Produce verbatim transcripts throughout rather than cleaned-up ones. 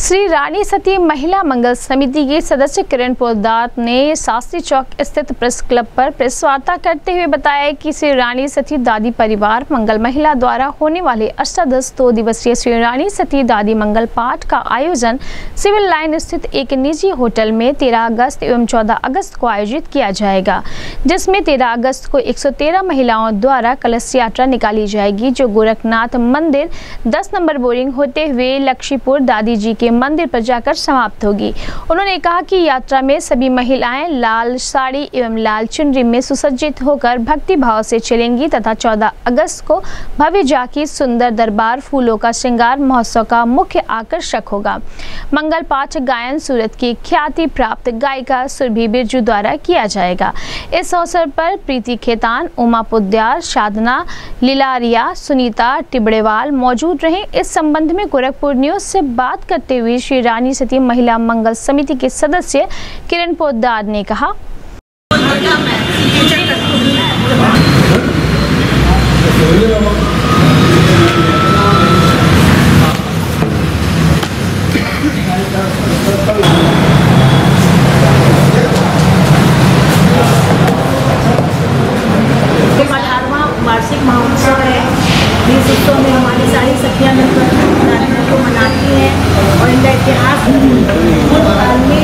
श्री रानी सती महिला मंगल समिति के सदस्य किरण पोद्दार ने शास्त्री चौक स्थित प्रेस क्लब पर प्रेस वार्ता करते हुए बताया कि श्री रानी सती दादी परिवार मंगल महिला द्वारा होने वाले अष्टादश दो दिवसीय श्री रानी सती दादी मंगल पाठ का आयोजन सिविल लाइन स्थित एक निजी होटल में तेरह अगस्त एवं चौदह अगस्त को आयोजित किया जाएगा, जिसमें तेरह अगस्त को एक सौ तेरह महिलाओं द्वारा कलश यात्रा निकाली जाएगी, जो गोरखनाथ मंदिर दस नंबर बोरिंग होते हुए लक्ष्मीपुर दादी जी के मंदिर पर जाकर समाप्त होगी। उन्होंने कहा कि यात्रा में सभी महिलाएं लाल साड़ी एवं लाल चुनरी में सुसज्जित होकर भक्ति भाव से चलेंगी तथा चौदह अगस्त को भव्य झांकी सुंदर दरबार फूलों का श्रृंगार महोत्सव का मुख्य आकर्षक होगा। मंगल पाठ गायन सूरत की ख्याति प्राप्त गायिका सुरभि बिरजू द्वारा किया जाएगा। इस अवसर पर प्रीति खेतान, उमा पोद्दार, साधना लिलारिया, सुनीता टिबड़ेवाल मौजूद रहे। इस संबंध में गोरखपुर न्यूज से बात करते हुए श्री रानी सती महिला मंगल समिति के सदस्य किरण पोद्दार ने कहा, अठारहवां वार्षिक महोत्सव है। इस उत्सव में हमारी सारी सखियां मिलकर दादी को मनाती हैं और इनका इतिहास काल में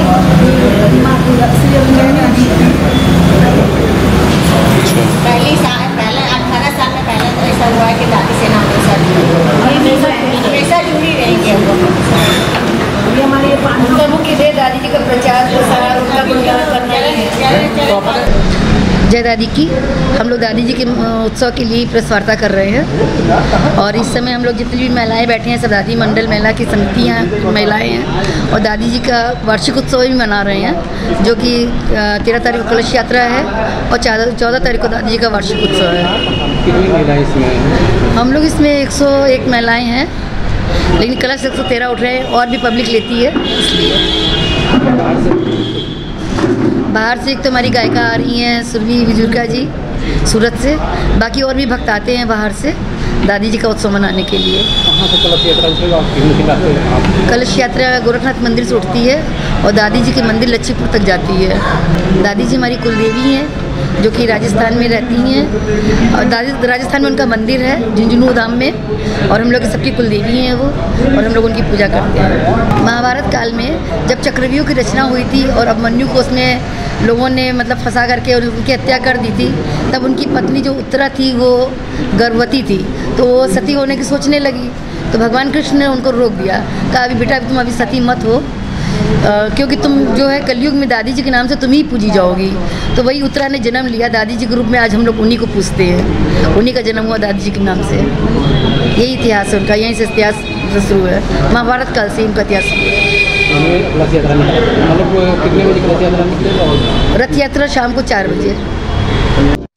पहली साल पहले अठारह साल में पहले तो ऐसा हुआ है कि दादी सेना हमेशा हमेशा जुड़ी रहेंगी। ये हमारे उनका मुख्य ध्येय दादी जी का प्रचार प्रसार उनका गुणगान करना है। जय दादी की। हम लोग दादी जी के उत्सव के लिए प्रेस वार्ता कर रहे हैं और इस समय हम लोग जितनी भी महिलाएं बैठी हैं सब दादी मंडल महिला की समितियां महिलाएं हैं और दादी जी का वार्षिक उत्सव भी मना रहे हैं, जो कि तेरह तारीख को कलश यात्रा है और चौदह चौदह तारीख को दादी जी का वार्षिक उत्सव है। कितनी महिलाएं इसमें? हम लोग इसमें एक सौ एक महिलाएँ हैं, लेकिन कलश एक सौ तेरह उठ रहे हैं और भी पब्लिक लेती है, इसलिए बाहर से एक तो हमारी गायिका आ रही हैं सुरभि बिरजू जी सूरत से, बाकी और भी भक्त आते हैं बाहर से दादी जी का उत्सव मनाने के लिए। कलश यात्रा कलश यात्रा गोरखनाथ मंदिर से उठती है और दादी जी के मंदिर लक्ष्मीपुर तक जाती है। दादी जी हमारी कुलदेवी हैं जो कि राजस्थान में रहती हैं और दादी राजस्थान में उनका मंदिर है झुंझुनू धाम में और हम लोग सबकी कुलदेवी हैं वो और हम लोग उनकी पूजा करते हैं। महाभारत काल में जब चक्रव्यूह की रचना हुई थी और अभिमन्यु को उसने लोगों ने मतलब फंसा करके और उनकी हत्या कर दी थी, तब उनकी पत्नी जो उत्तरा थी वो गर्भवती थी, तो वो सती होने की सोचने लगी, तो भगवान कृष्ण ने उनको रोक दिया, कहा अभी बेटा तुम अभी सती मत हो, Uh, क्योंकि तुम जो है कलयुग में दादी जी के नाम से तुम ही पूजी जाओगी। तो वही उत्तरा ने जन्म लिया दादी जी के रूप में, आज हम लोग उन्हीं को पूजते हैं, उन्हीं का जन्म हुआ दादी जी के नाम से। यही इतिहास है उनका, यहीं से इतिहास शुरू है, महाभारत काल से इनका इतिहास रथ यात्रा शाम को चार बजे।